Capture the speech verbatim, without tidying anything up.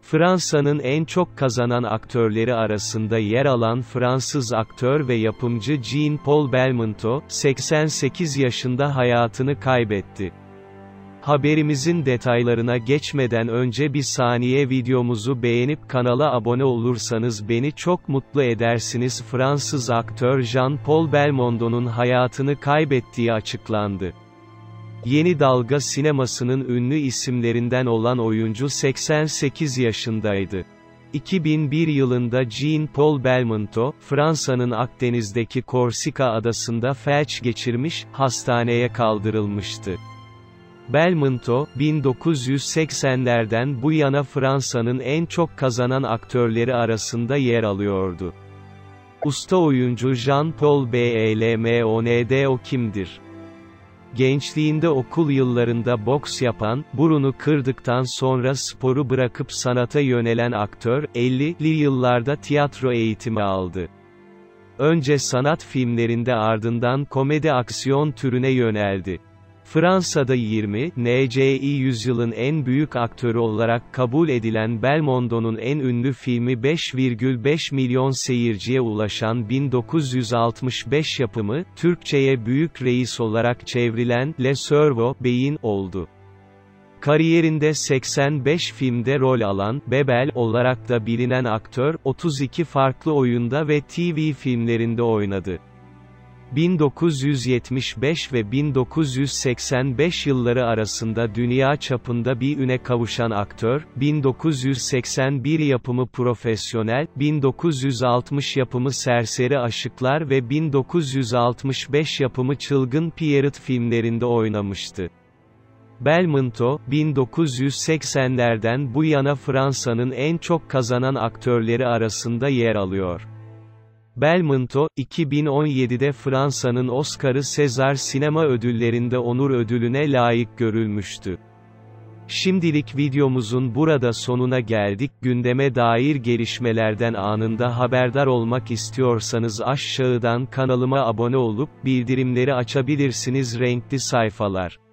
Fransa'nın en çok kazanan aktörleri arasında yer alan Fransız aktör ve yapımcı Jean-Paul Belmondo, seksen sekiz yaşında hayatını kaybetti. Haberimizin detaylarına geçmeden önce bir saniye videomuzu beğenip kanala abone olursanız beni çok mutlu edersiniz. Fransız aktör Jean-Paul Belmondo'nun hayatını kaybettiği açıklandı. Yeni dalga sinemasının ünlü isimlerinden olan oyuncu seksen sekiz yaşındaydı. iki bin bir yılında Jean-Paul Belmondo, Fransa'nın Akdeniz'deki Korsika adasında felç geçirmiş, hastaneye kaldırılmıştı. Belmondo, bin dokuz yüz seksenlerden bu yana Fransa'nın en çok kazanan aktörleri arasında yer alıyordu. Usta oyuncu Jean-Paul Belmondo kimdir? Gençliğinde okul yıllarında boks yapan, burunu kırdıktan sonra sporu bırakıp sanata yönelen aktör, ellili yıllarda tiyatro eğitimi aldı. Önce sanat filmlerinde ardından komedi aksiyon türüne yöneldi. Fransa'da yirminci yüzyılın en büyük aktörü olarak kabul edilen Belmondo'nun en ünlü filmi beş virgül beş milyon seyirciye ulaşan bin dokuz yüz altmış beş yapımı, Türkçe'ye Büyük Reis olarak çevrilen Le Cerveau, Beyin oldu. Kariyerinde seksen beş filmde rol alan, Bebel olarak da bilinen aktör, otuz iki farklı oyunda ve T V filmlerinde oynadı. bin dokuz yüz yetmiş beş ve bin dokuz yüz seksen beş yılları arasında dünya çapında bir üne kavuşan aktör, bin dokuz yüz seksen bir yapımı Profesyonel, bin dokuz yüz altmış yapımı Serseri Aşıklar ve bin dokuz yüz altmış beş yapımı Çılgın Pierrot filmlerinde oynamıştı. Belmondo, bin dokuz yüz seksenlerden bu yana Fransa'nın en çok kazanan aktörleri arasında yer alıyor. Belmondo, iki bin on yedide Fransa'nın Oscar'ı Sezar Sinema Ödülleri'nde onur ödülüne layık görülmüştü. Şimdilik videomuzun burada sonuna geldik. Gündeme dair gelişmelerden anında haberdar olmak istiyorsanız aşağıdan kanalıma abone olup, bildirimleri açabilirsiniz. Renkli sayfalar.